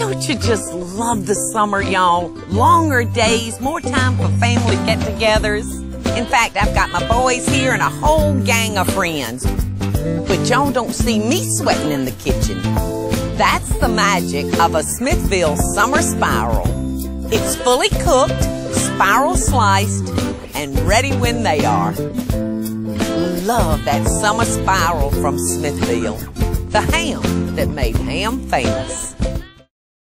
Don't you just love the summer, y'all? Longer days, more time for family get-togethers. In fact, I've got my boys here and a whole gang of friends. But y'all don't see me sweating in the kitchen. That's the magic of a Smithville summer spiral. It's fully cooked, spiral sliced, and ready when they are. Love that summer spiral from Smithville, the ham that made ham famous.